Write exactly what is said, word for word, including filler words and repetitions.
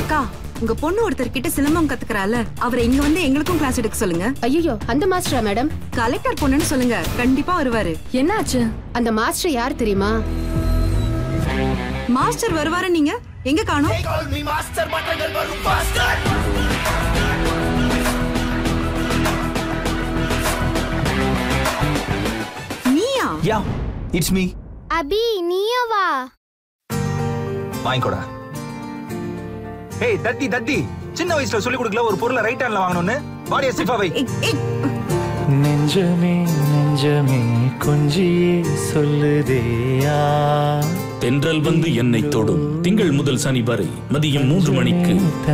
அக்கா உங்க பொண்ணு ஒருத்தர் கிட்ட சிலம்பம் கத்துக்கறால அவரை இங்க வந்து எங்களுக்கும் கிளாஸ் எடுக்க சொல்லுங்க. ஐயோ அந்த மாஸ்டரா மேடம்? கலெக்டர் பொண்ணுன்னு சொல்லுங்க, கண்டிப்பா வருவாரு. என்னாச்சு? அந்த மாஸ்டர் யார் தெரியுமா? மாஸ்டர் வருவாரு, நீங்க எங்க காணோம்? நீயா? Yeah it's me. அபி நீயா வா? வாங்கிக்கோடா. ஏய் தத்தி தத்தி, சின்ன வயசுல சொல்லி கொடுக்கல ஒரு பொருளை ரைட் ஹேண்ட்ல வாங்கணும்னு. பாடிய சிஃபா வை. நெஞ்சமே நெஞ்சமே கொஞ்சியே சொல்லுதேயா. தென்றல் வந்து என்னை தொடும். திங்கள் முதல் சனி வரை மதியம் மூன்று மணிக்கு.